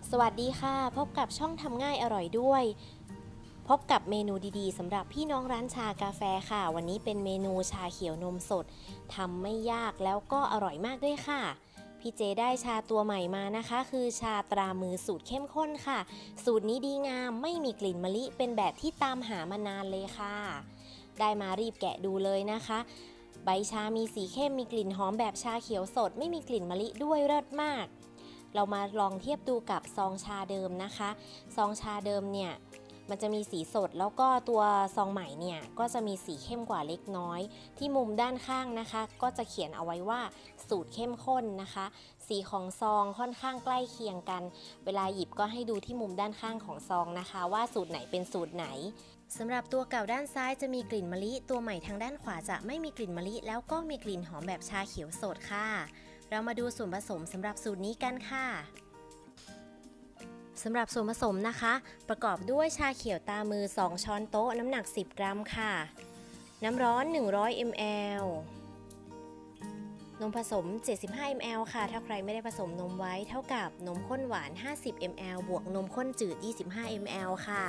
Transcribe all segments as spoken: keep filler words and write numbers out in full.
สวัสดีค่ะพบกับช่องทำง่ายอร่อยด้วยพบกับเมนูดีๆสำหรับพี่น้องร้านชากาแฟค่ะวันนี้เป็นเมนูชาเขียวนมสดทำไม่ยากแล้วก็อร่อยมากด้วยค่ะพี่เจได้ชาตัวใหม่มานะคะคือชาตรามือสูตรเข้มข้นค่ะสูตรนี้ดีงามไม่มีกลิ่นมะลิเป็นแบบที่ตามหามานานเลยค่ะได้มารีบแกะดูเลยนะคะใบชามีสีเข้มมีกลิ่นหอมแบบชาเขียวสดไม่มีกลิ่นมะลิด้วยเลิศมากเรามาลองเทียบดูกับซองชาเดิมนะคะซองชาเดิมเนี่ยมันจะมีสีสดแล้วก็ตัวซองใหม่เนี่ยก็จะมีสีเข้มกว่าเล็กน้อยที่มุมด้านข้างนะคะก็จะเขียนเอาไว้ว่าสูตรเข้มข้นนะคะสีของซองค่อนข้างใกล้เคียงกันเวลาหยิบก็ให้ดูที่มุมด้านข้างของซองนะคะว่าสูตรไหนเป็นสูตรไหนสำหรับตัวเก่าด้านซ้ายจะมีกลิ่นมะลิตัวใหม่ทางด้านขวาจะไม่มีกลิ่นมะลิแล้วก็มีกลิ่นหอมแบบชาเขียวสดค่ะเรามาดูส่วนผสมสำหรับสูตรนี้กันค่ะสำหรับส่วนผสมนะคะประกอบด้วยชาเขียวตามือสองช้อนโต๊ะน้ำหนักสิบกรัมค่ะน้ำร้อนหนึ่งร้อยมิลลิลิตรนมผสมเจ็ดสิบห้ามิลลิลิตรค่ะถ้าใครไม่ได้ผสมนมไว้เท่ากับนมข้นหวานห้าสิบมิลลิลิตรบวกนมข้นจืดยี่สิบห้ามิลลิลิตรค่ะ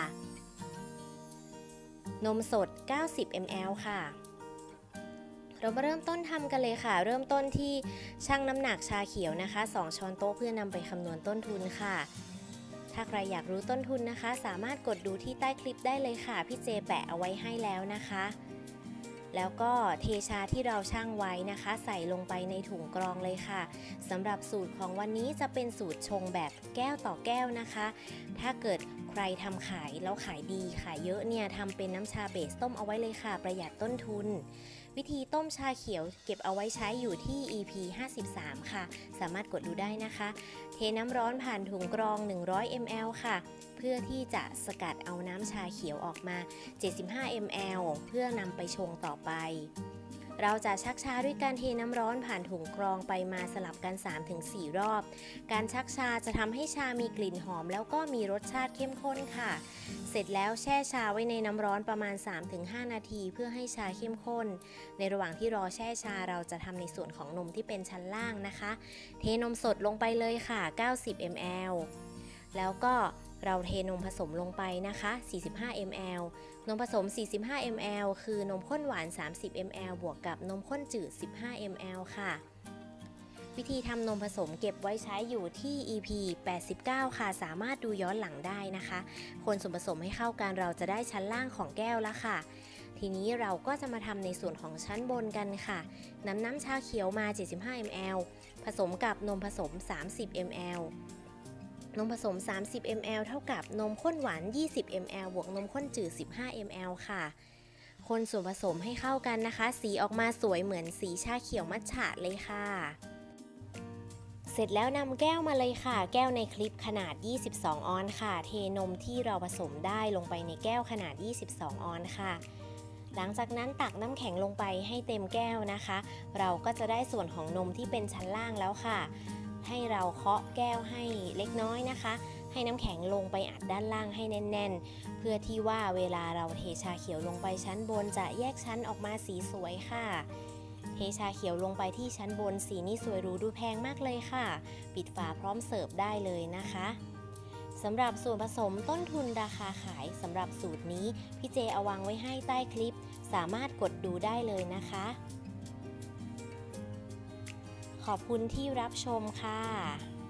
นมสดเก้าสิบมิลลิลิตรค่ะเรามาเริ่มต้นทำกันเลยค่ะเริ่มต้นที่ชั่งน้ำหนักชาเขียวนะคะสองช้อนโต๊ะเพื่อนำไปคำนวณต้นทุนค่ะถ้าใครอยากรู้ต้นทุนนะคะสามารถกดดูที่ใต้คลิปได้เลยค่ะพี่เจแปะเอาไว้ให้แล้วนะคะแล้วก็เทชาที่เราชั่งไว้นะคะใส่ลงไปในถุงกรองเลยค่ะสำหรับสูตรของวันนี้จะเป็นสูตรชงแบบแก้วต่อแก้วนะคะถ้าเกิดใครทำขายแล้วขายดีขายเยอะเนี่ยทำเป็นน้ำชาเบสต้มเอาไว้เลยค่ะประหยัดต้นทุนวิธีต้มชาเขียวเก็บเอาไว้ใช้อยู่ที่ อี พี ห้าสิบสามค่ะสามารถกดดูได้นะคะเทน้ำร้อนผ่านถุงกรองหนึ่งร้อยมิลลิลิตรค่ะเพื่อที่จะสกัดเอาน้ำชาเขียวออกมาเจ็ดสิบห้ามิลลิลิตรเพื่อนำไปชงต่อไปเราจะชักชาด้วยการเทน้ำร้อนผ่านถุงกรองไปมาสลับกัน สามถึงสี่ รอบการชักชาจะทำให้ชามีกลิ่นหอมแล้วก็มีรสชาติเข้มข้นค่ะเสร็จแล้วแช่ชาไว้ในน้ำร้อนประมาณ สามถึงห้า นาทีเพื่อให้ชาเข้มข้นในระหว่างที่รอแช่ชาเราจะทำในส่วนของนมที่เป็นชั้นล่างนะคะเทนมสดลงไปเลยค่ะเก้าสิบมิลลิลิตรแล้วก็เราเทนมผสมลงไปนะคะสี่สิบห้ามิลลิลิตรนมผสมสี่สิบห้ามิลลิลิตรคือนมข้นหวานสามสิบมิลลิลิตรบวกกับนมข้นจืดสิบห้ามิลลิลิตรค่ะวิธีทำนมผสมเก็บไว้ใช้อยู่ที่ อี พี แปดสิบเก้าค่ะสามารถดูย้อนหลังได้นะคะคนส่วนผสมให้เข้ากันเราจะได้ชั้นล่างของแก้วแล้วค่ะทีนี้เราก็จะมาทำในส่วนของชั้นบนกันค่ะนำน้ำชาเขียวมาเจ็ดสิบห้ามิลลิลิตรผสมกับนมผสมสามสิบมิลลิลิตรนมผสมสามสิบมิลลิลิตรเท่ากับนมข้นหวานยี่สิบมิลลิลิตรบวกนมข้นจืดสิบห้ามิลลิลิตรค่ะคนส่วนผสมให้เข้ากันนะคะสีออกมาสวยเหมือนสีชาเขียวมัทฉะเลยค่ะเสร็จแล้วนำแก้วมาเลยค่ะแก้วในคลิปขนาดยี่สิบสองออนซ์ค่ะเทนมที่เราผสมได้ลงไปในแก้วขนาดยี่สิบสองออนซ์ค่ะหลังจากนั้นตักน้ำแข็งลงไปให้เต็มแก้วนะคะเราก็จะได้ส่วนของนมที่เป็นชั้นล่างแล้วค่ะให้เราเคาะแก้วให้เล็กน้อยนะคะให้น้ำแข็งลงไปอัดด้านล่างให้แน่นๆเพื่อที่ว่าเวลาเราเทชาเขียวลงไปชั้นบนจะแยกชั้นออกมาสีสวยค่ะเทชาเขียวลงไปที่ชั้นบนสีนี้สวยหรูดูแพงมากเลยค่ะปิดฝาพร้อมเสิร์ฟได้เลยนะคะสำหรับส่วนผสมต้นทุนราคาขายสำหรับสูตรนี้พี่เจเอาวางไว้ให้ใต้คลิปสามารถกดดูได้เลยนะคะขอบคุณที่รับชมค่ะ